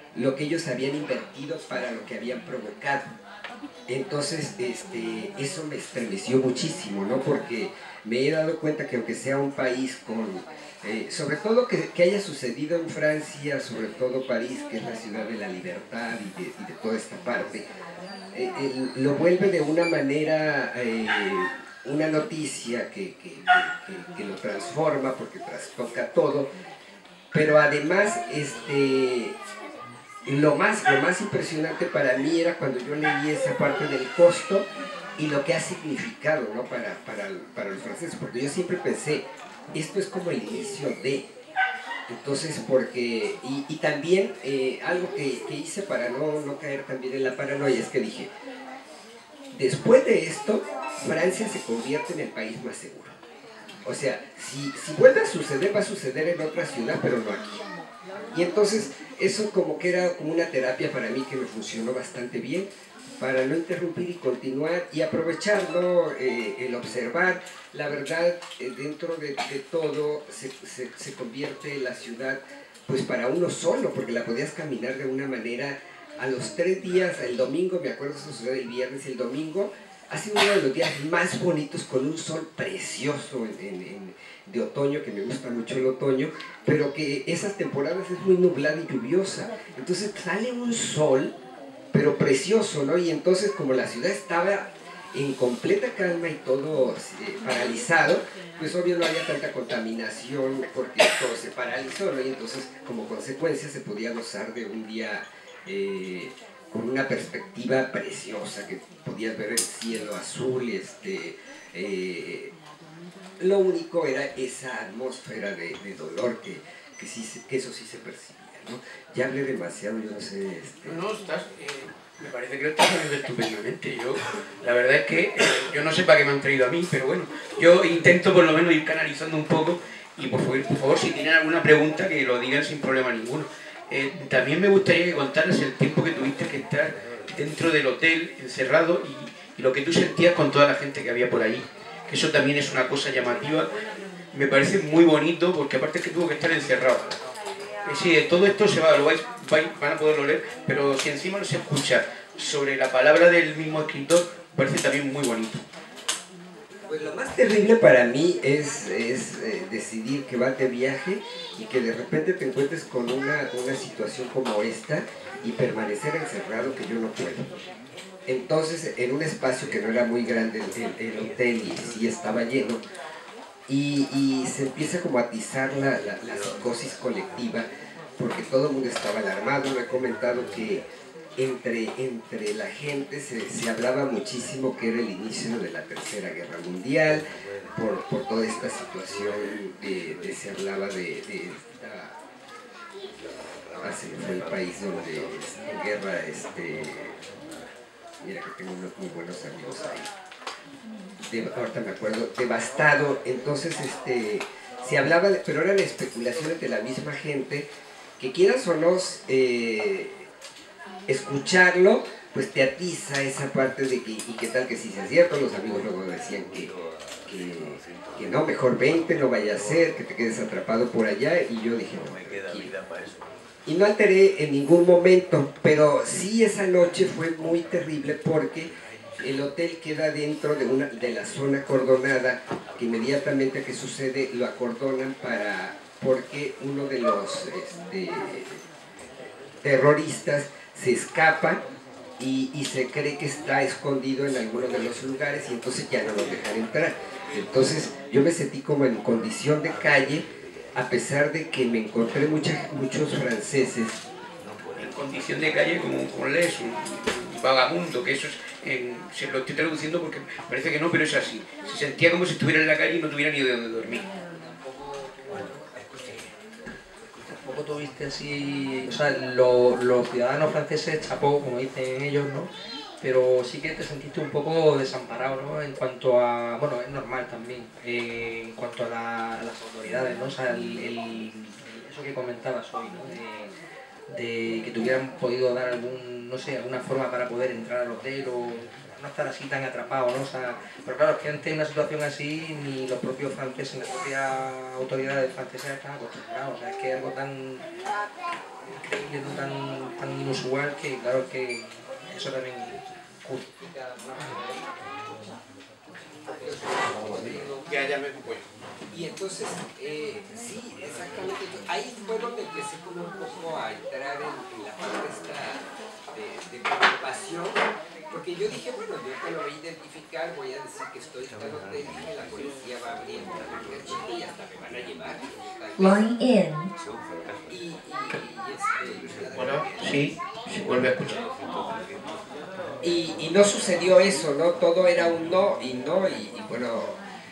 lo que ellos habían invertido para lo que habían provocado. Entonces, eso me estremeció muchísimo, ¿no? Porque me he dado cuenta que aunque sea un país con, sobre todo que haya sucedido en Francia, sobre todo París, que es la ciudad de la libertad y de toda esta parte, lo vuelve de una manera, una noticia que lo transforma porque trastoca todo, pero además, lo más impresionante para mí era cuando yo leí esa parte del costo y lo que ha significado, ¿no? para los franceses, porque yo siempre pensé, esto es como el inicio de... Entonces, porque... Y también algo que hice para no caer también en la paranoia es que dije, después de esto, Francia se convierte en el país más seguro. O sea, si vuelve a suceder, va a suceder en otra ciudad, pero no aquí. Y entonces eso como que era como una terapia para mí que me funcionó bastante bien para no interrumpir y continuar y aprovecharlo, el observar. La verdad, dentro de todo se convierte la ciudad pues para uno solo, porque la podías caminar de una manera. A los 3 días, el domingo, me acuerdo, eso sucede el viernes y el domingo, ha sido uno de los días más bonitos con un sol precioso de otoño, que me gusta mucho el otoño, pero que esas temporadas es muy nublada y lluviosa. Entonces sale un sol, pero precioso, ¿no? Y entonces como la ciudad estaba en completa calma y todo paralizado, pues obvio no había tanta contaminación porque todo se paralizó, ¿no? Y entonces como consecuencia se podía gozar de un día... con una perspectiva preciosa, que podías ver el cielo azul, lo único era esa atmósfera de dolor que eso sí se percibía, ¿no? Ya hablé demasiado, yo no sé... No, me parece que lo estás haciendo estupendamente. La verdad es que yo no sé para qué me han traído a mí, pero bueno, yo intento por lo menos ir canalizando un poco y por favor si tienen alguna pregunta que lo digan sin problema ninguno. También me gustaría que contaras el tiempo que tuviste que estar dentro del hotel, encerrado, y lo que tú sentías con toda la gente que había por allí. Que eso también es una cosa llamativa. Me parece muy bonito, porque aparte es que tuvo que estar encerrado. Sí, todo esto se va, van a poderlo leer, pero si encima no se escucha sobre la palabra del mismo escritor, me parece también muy bonito. Pues lo más terrible para mí es decidir que vas de viaje y que de repente te encuentres con una situación como esta y permanecer encerrado, que yo no puedo. Entonces, en un espacio que no era muy grande, el hotel, y sí estaba lleno, y se empieza como a atizar la psicosis colectiva, porque todo el mundo estaba alarmado. Me he comentado que entre la gente se hablaba muchísimo que era el inicio de la Tercera Guerra Mundial, por toda esta situación, se hablaba de esta... se me fue el país donde en guerra, mira que tengo unos muy buenos amigos ahí, ahorita me acuerdo, devastado. Entonces se hablaba, pero eran especulaciones de la misma gente, que quieras o no escucharlo, pues te atiza esa parte de que, y qué tal que si sea cierto. Los amigos luego decían que no, mejor vente, no vaya a ser, que te quedes atrapado por allá, y yo dije, no, tranquilo. Y no alteré en ningún momento, pero sí esa noche fue muy terrible porque el hotel queda dentro de la zona acordonada, que inmediatamente que sucede lo acordonan porque uno de los terroristas se escapa y se cree que está escondido en alguno de los lugares, y entonces ya no lo dejan entrar. Entonces yo me sentí como en condición de calle, a pesar de que me encontré muchos franceses. En condición de calle, como lees, un vagabundo, que eso es, se lo estoy traduciendo porque parece que no, pero es así. Se sentía como si estuviera en la calle y no tuviera ni de dónde dormir. Tampoco tuviste así, o sea, los ciudadanos franceses chapó, como dicen ellos, ¿no? Pero sí que te sentiste un poco desamparado, ¿no? En cuanto a, bueno, es normal también, en cuanto a las autoridades, ¿no? O sea, eso que comentabas hoy, ¿no? De que te hubieran podido dar no sé, alguna forma para poder entrar al hotel o no estar así tan atrapado, ¿no? O sea, pero claro, es que ante una situación así ni los propios franceses, ni las propias autoridades francesas están acostumbrados. O sea, es que es algo tan increíble, tan tan inusual que claro que eso también justifica Ya me voy. Y entonces, sí, exactamente. Ahí fue donde empecé como un poco a entrar en la parte esta de preocupación, porque yo dije, bueno, yo te lo voy a identificar, voy a decir que estoy en hotel, dije, la policía va a abrir una chica y hasta me van a llevar. Line in. Bueno, sí, se vuelve a escuchar. Y no sucedió eso, ¿no? Todo era un no, y bueno,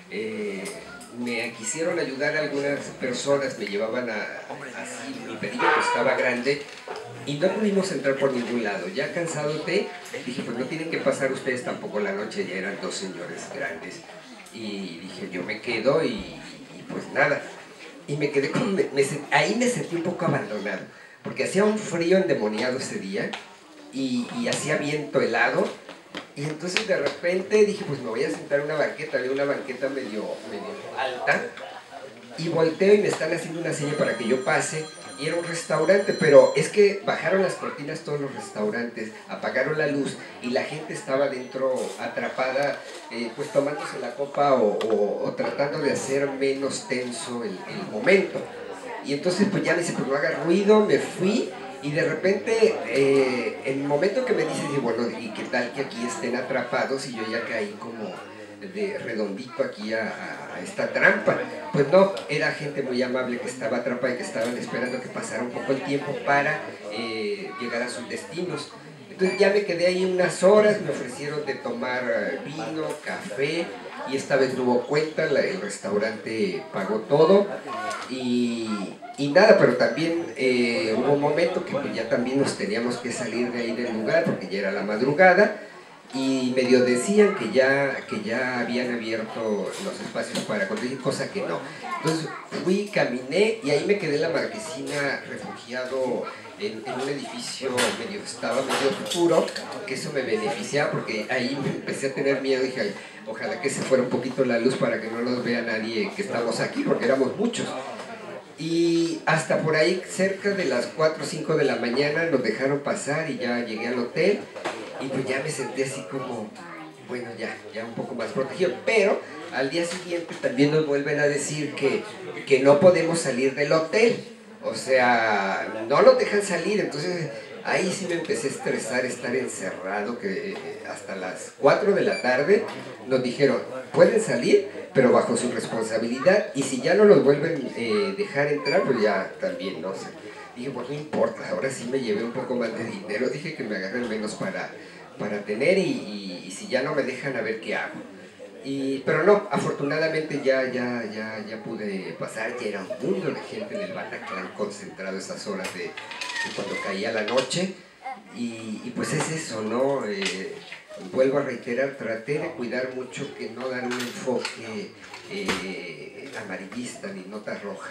me quisieron ayudar algunas personas, me llevaban así, mi pedillo que estaba grande, y no pudimos entrar por ningún lado. Ya cansado dije, pues no tienen que pasar ustedes tampoco la noche, ya eran dos señores grandes. Y dije, yo me quedo y pues nada. Y me quedé con, ahí me sentí un poco abandonado, porque hacía un frío endemoniado ese día, y hacía viento helado, y entonces de repente dije, pues me voy a sentar en una banqueta, había una banqueta medio alta, y volteo y me están haciendo una seña para que yo pase, y era un restaurante, pero es que bajaron las cortinas todos los restaurantes, apagaron la luz, y la gente estaba dentro atrapada, pues tomándose la copa o tratando de hacer menos tenso el momento. Y entonces pues ya me dice, pues no haga ruido, me fui, y de repente, en el momento que me dice, bueno, ¿y qué tal que aquí estén atrapados? Y yo ya caí como de redondito aquí a esta trampa. Pues no, era gente muy amable que estaba atrapada y que estaban esperando que pasara un poco el tiempo para llegar a sus destinos. Entonces ya me quedé ahí unas horas, me ofrecieron de tomar vino, café, y esta vez no hubo cuenta, el restaurante pagó todo, y nada, pero también hubo un momento que pues ya también nos teníamos que salir de ahí del lugar, porque ya era la madrugada, y medio decían que ya habían abierto los espacios para conducir, cosa que no. Entonces fui, caminé, y ahí me quedé en la marquesina refugiado en un edificio estaba medio oscuro, que eso me beneficiaba, porque ahí me empecé a tener miedo, dije, ay, ojalá que se fuera un poquito la luz para que no nos vea nadie que estamos aquí, porque éramos muchos. Y hasta por ahí, cerca de las 4 o 5 de la mañana, nos dejaron pasar y ya llegué al hotel, y pues ya me sentí así como, bueno, ya un poco más protegido, pero al día siguiente también nos vuelven a decir que no podemos salir del hotel, o sea, no nos dejan salir. Entonces ahí sí me empecé a estresar estar encerrado, que hasta las 4 de la tarde nos dijeron, pueden salir, pero bajo su responsabilidad, y si ya no los vuelven a dejar entrar, pues ya también, no sé. Dije, pues no importa, ahora sí me llevé un poco más de dinero, dije que me agarren menos para tener, y si ya no me dejan, a ver qué hago. Pero no, afortunadamente ya pude pasar, ya era un mundo de gente en el Bataclan concentrado esas horas de cuando caía la noche, y pues es eso, ¿no? Vuelvo a reiterar, traté de cuidar mucho que no dar un enfoque amarillista ni nota roja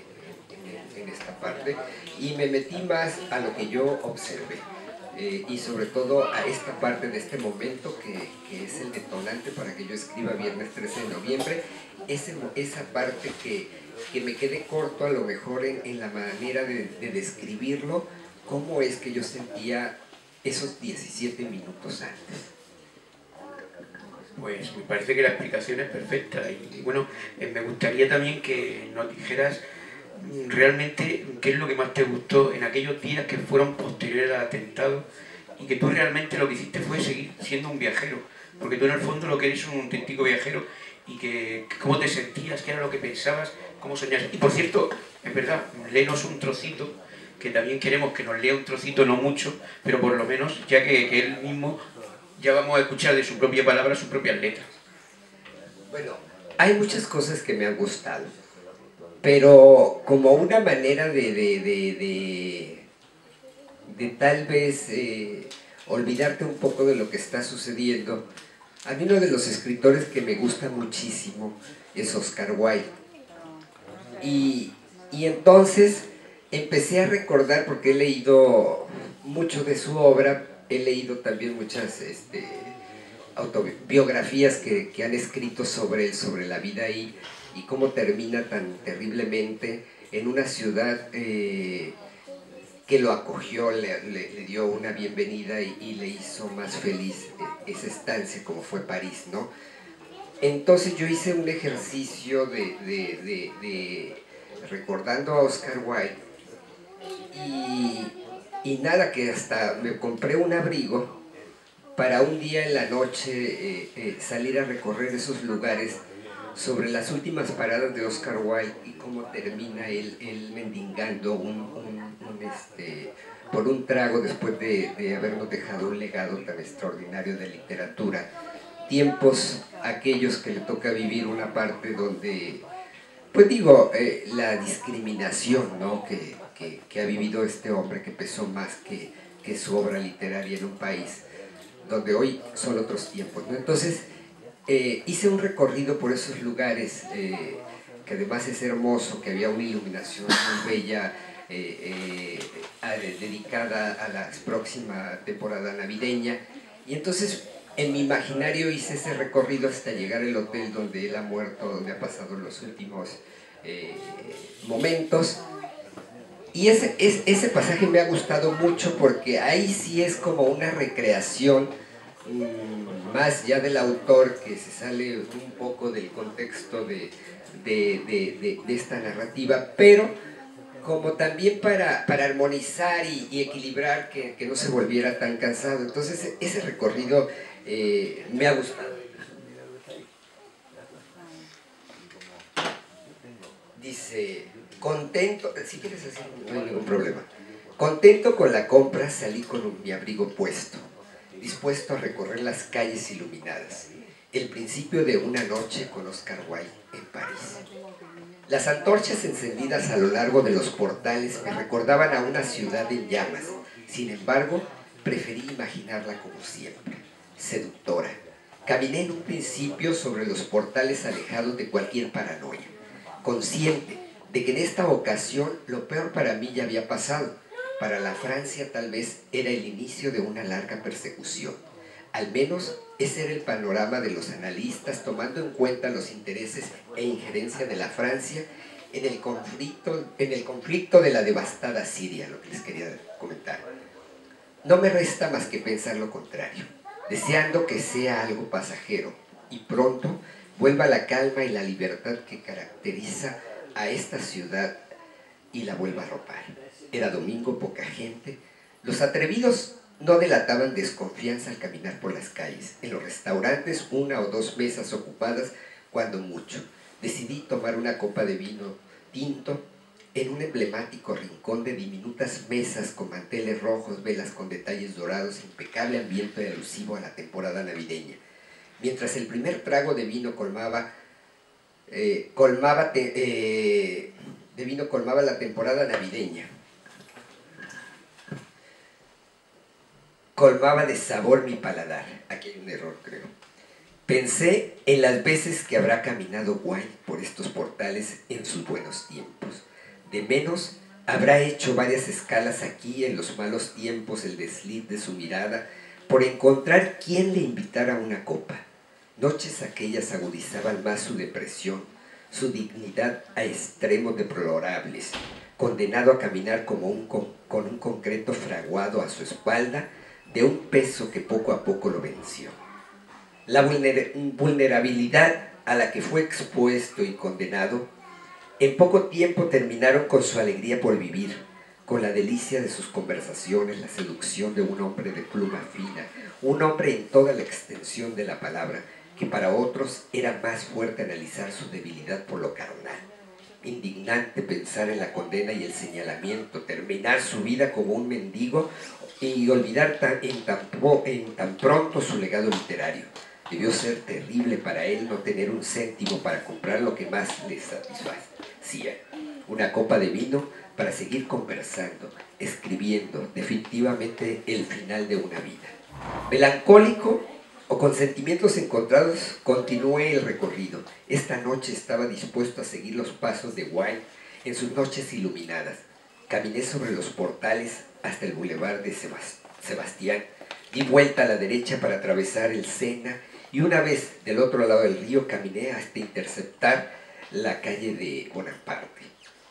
en esta parte, y me metí más a lo que yo observé. Y sobre todo a esta parte de este momento que es el detonante para que yo escriba Viernes 13 de noviembre, esa parte que me quedé corto a lo mejor en la manera de describirlo, cómo es que yo sentía esos 17 minutos antes. Pues me parece que la explicación es perfecta, y bueno, me gustaría también que nos dijeras realmente qué es lo que más te gustó en aquellos días que fueron posteriores al atentado, y que tú realmente lo que hiciste fue seguir siendo un viajero, porque tú en el fondo lo que eres un auténtico viajero, y que cómo te sentías, qué era lo que pensabas, cómo soñabas. Y por cierto, es verdad, léenos un trocito, que también queremos que nos lea un trocito, no mucho, pero por lo menos, ya que él mismo, ya vamos a escuchar de su propia palabra sus propias letras. Bueno, hay muchas cosas que me han gustado, pero como una manera de tal vez olvidarte un poco de lo que está sucediendo, a mí uno de los escritores que me gusta muchísimo es Oscar Wilde. Y entonces empecé a recordar, porque he leído mucho de su obra, he leído también muchas autobiografías que han escrito sobre él, sobre la vida ahí, y cómo termina tan terriblemente en una ciudad que que lo acogió, le dio una bienvenida y le hizo más feliz esa estancia como fue París, ¿no? Entonces yo hice un ejercicio de recordando a Oscar Wilde y nada, que hasta me compré un abrigo para un día en la noche salir a recorrer esos lugares sobre las últimas paradas de Oscar Wilde y cómo termina él mendigando por un trago después de habernos dejado un legado tan extraordinario de literatura. Tiempos aquellos que le toca vivir una parte donde, pues digo, la discriminación, ¿no?, que ha vivido este hombre, que pesó más que su obra literaria en un país donde hoy son otros tiempos, ¿no? Entonces hice un recorrido por esos lugares, que además es hermoso, que había una iluminación muy bella, dedicada a la próxima temporada navideña, y entonces en mi imaginario hice ese recorrido hasta llegar al hotel donde él ha muerto, donde ha pasado los últimos momentos. Y ese pasaje me ha gustado mucho porque ahí sí es como una recreación más ya del autor, que se sale un poco del contexto de esta narrativa, pero como también para armonizar y equilibrar, que no se volviera tan cansado. Entonces ese recorrido me ha gustado. Dice, contento, si quieres así no hay ningún problema. Contento con la compra salí con mi abrigo puesto, dispuesto a recorrer las calles iluminadas. El principio de una noche con Oscar Wilde en París. Las antorchas encendidas a lo largo de los portales me recordaban a una ciudad en llamas. Sin embargo, preferí imaginarla como siempre, seductora. Caminé en un principio sobre los portales alejados de cualquier paranoia, consciente de que en esta ocasión lo peor para mí ya había pasado. Para la Francia tal vez era el inicio de una larga persecución. Al menos ese era el panorama de los analistas, tomando en cuenta los intereses e injerencia de la Francia en el conflicto de la devastada Siria, lo que les quería comentar. No me resta más que pensar lo contrario, deseando que sea algo pasajero y pronto vuelva la calma y la libertad que caracteriza a esta ciudad y la vuelva a arropar. Era domingo, poca gente. Los atrevidos no delataban desconfianza al caminar por las calles. En los restaurantes, una o dos mesas ocupadas, cuando mucho. Decidí tomar una copa de vino tinto en un emblemático rincón de diminutas mesas con manteles rojos, velas con detalles dorados, impecable ambiente alusivo a la temporada navideña. Mientras el primer trago de vino colmaba la temporada navideña, colmaba de sabor mi paladar. Aquí hay un error, creo. Pensé en las veces que habrá caminado Wilde por estos portales en sus buenos tiempos. De menos, habrá hecho varias escalas aquí en los malos tiempos, el desliz de su mirada, por encontrar quien le invitara a una copa. Noches aquellas agudizaban más su depresión, su dignidad a extremos deplorables, condenado a caminar con un concreto fraguado a su espalda, de un peso que poco a poco lo venció. La vulnerabilidad a la que fue expuesto y condenado, en poco tiempo terminaron con su alegría por vivir, con la delicia de sus conversaciones, la seducción de un hombre de pluma fina, un hombre en toda la extensión de la palabra, que para otros era más fuerte analizar su debilidad por lo carnal. Indignante pensar en la condena y el señalamiento, terminar su vida como un mendigo y olvidar en tan pronto su legado literario. Debió ser terrible para él no tener un céntimo para comprar lo que más le satisfacía, una copa de vino para seguir conversando, escribiendo, definitivamente el final de una vida. Melancólico o con sentimientos encontrados, continué el recorrido. Esta noche estaba dispuesto a seguir los pasos de Wilde en sus noches iluminadas. Caminé sobre los portales hasta el Boulevard de Sebastián, di vuelta a la derecha para atravesar el Sena y una vez del otro lado del río caminé hasta interceptar la calle de Bonaparte.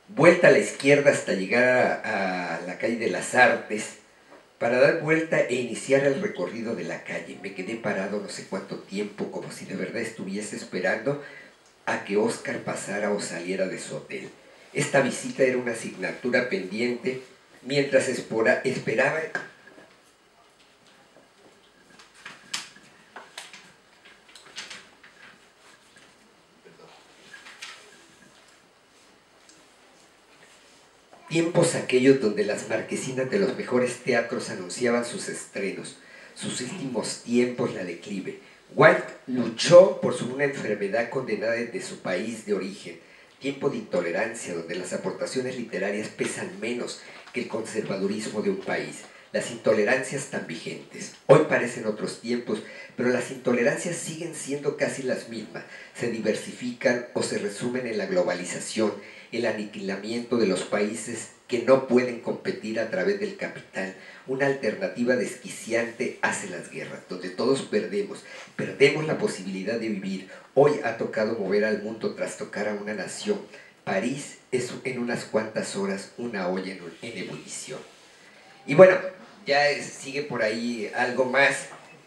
vuelta a la izquierda hasta llegar a la calle de las Artes, para dar vuelta e iniciar el recorrido de la calle. Me quedé parado no sé cuánto tiempo, como si de verdad estuviese esperando a que Óscar pasara o saliera de su hotel. Esta visita era una asignatura pendiente mientras esperaba. Tiempos aquellos donde las marquesinas de los mejores teatros anunciaban sus estrenos, sus últimos tiempos, la declive. Wilde luchó por una enfermedad condenada desde su país de origen, tiempo de intolerancia donde las aportaciones literarias pesan menos que el conservadurismo de un país. Las intolerancias están vigentes. Hoy parecen otros tiempos, pero las intolerancias siguen siendo casi las mismas. Se diversifican o se resumen en la globalización, el aniquilamiento de los países que no pueden competir a través del capital. Una alternativa desquiciante hace las guerras, donde todos perdemos la posibilidad de vivir. Hoy ha tocado mover al mundo tras tocar a una nación. París es en unas cuantas horas una olla en ebullición. Y bueno, ya sigue por ahí algo más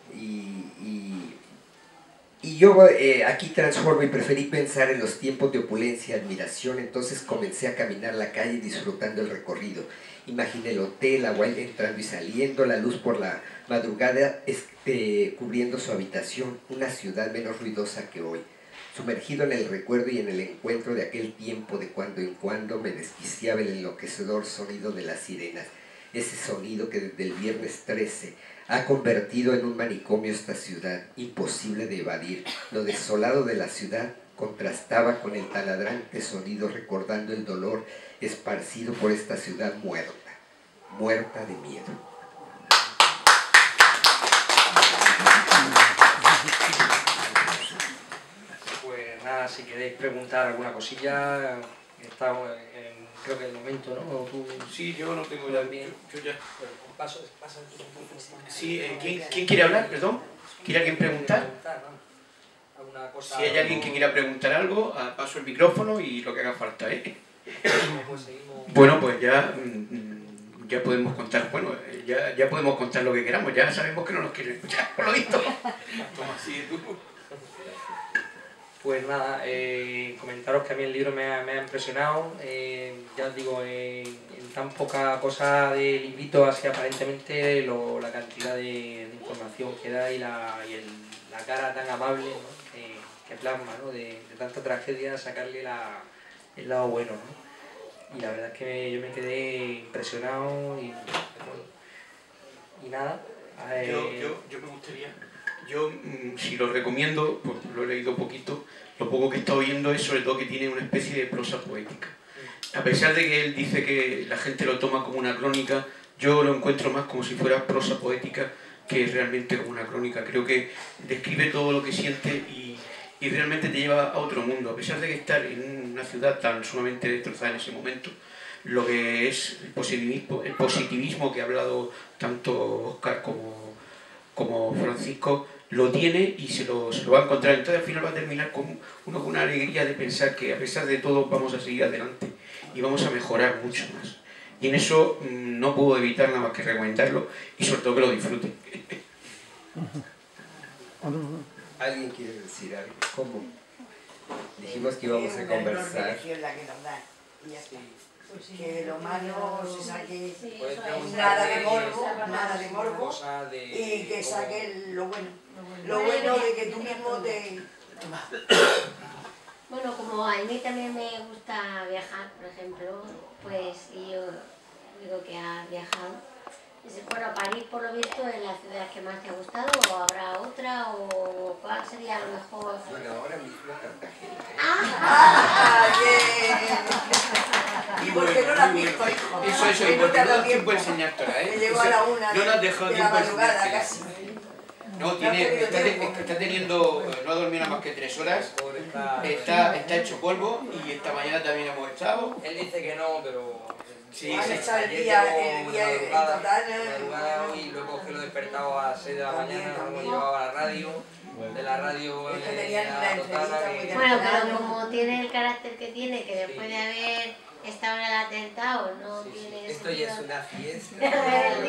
y yo aquí transformo y preferí pensar en los tiempos de opulencia y admiración. Entonces comencé a caminar la calle disfrutando el recorrido. Imaginé el hotel, a Wilde entrando y saliendo, la luz por la madrugada cubriendo su habitación, una ciudad menos ruidosa que hoy. Sumergido en el recuerdo y en el encuentro de aquel tiempo, de cuando en cuando me desquiciaba el enloquecedor sonido de las sirenas. Ese sonido que desde el viernes 13 ha convertido en un manicomio esta ciudad, imposible de evadir. Lo desolado de la ciudad contrastaba con el taladrante sonido recordando el dolor esparcido por esta ciudad muerta, muerta de miedo. Pues nada, si queréis preguntar alguna cosilla, estamos creo que el momento, ¿no? ¿Tú? Sí, yo no tengo ya bien. Yo ya. Paso. Sí, ¿quién quiere hablar? Perdón. ¿Quiere alguien preguntar? ¿Alguna cosa? Si hay alguien que quiera preguntar algo, paso el micrófono y lo que haga falta, ¿eh? Bueno, pues ya podemos contar, bueno, ya podemos contar lo que queramos, ya sabemos que no nos quieren escuchar, por lo visto. Toma, sigue tú. Pues nada, comentaros que a mí el libro me ha impresionado, ya os digo, en tan poca cosa de librito, así aparentemente la cantidad de información que da y la cara tan amable, ¿no? que plasma, ¿no? de tanta tragedia, sacarle el lado bueno, ¿no? Y la verdad es que yo me quedé impresionado y nada. Yo me gustaría... Yo, si lo recomiendo, pues lo he leído poquito, lo poco que he estado viendo es sobre todo que tiene una especie de prosa poética. A pesar de que él dice que la gente lo toma como una crónica, yo lo encuentro más como si fuera prosa poética que realmente como una crónica. Creo que describe todo lo que siente y realmente te lleva a otro mundo. A pesar de que estar en una ciudad tan sumamente destrozada en ese momento, lo que es el positivismo que ha hablado tanto Óscar como Francisco, lo tiene y se lo va a encontrar. Entonces al final va a terminar con una alegría de pensar que a pesar de todo vamos a seguir adelante y vamos a mejorar mucho más. Y en eso no puedo evitar nada más que recomendarlo y sobre todo que lo disfruten. ¿Alguien quiere decir algo? ¿Cómo? Dijimos que íbamos a conversar. Que lo malo se saque, Pues nada de morbo, y que saque lo bueno de que tú mismo te... Bueno, como a mí también me gusta viajar, por ejemplo, pues yo digo que ha viajado. Bueno, París por lo visto es la ciudad que más te ha gustado, o habrá otra, o cuál sería a lo mejor... Bueno, ahora mismo Cartagena. ¿Y por qué no la has visto, hijo? Eso, y porque no da tiempo a enseñártela, ¿eh? Me llegó a la una no nos has dejado de tiempo la a madrugada enseñártela. casi. No, está teniendo, no ha dormido nada más que 3 horas, está hecho polvo y esta mañana también hemos estado. Él dice que no, pero... Sí, Han sí. echado el día en total. Y luego que lo he despertado a las 6 de la mañana, lo hemos llevado a la radio, de la radio Es que tenían la entrevista muy Bueno, pero temprano. como tiene el carácter que tiene, que después de haber estaba en el atentado, no tiene Esto ya es una fiesta. de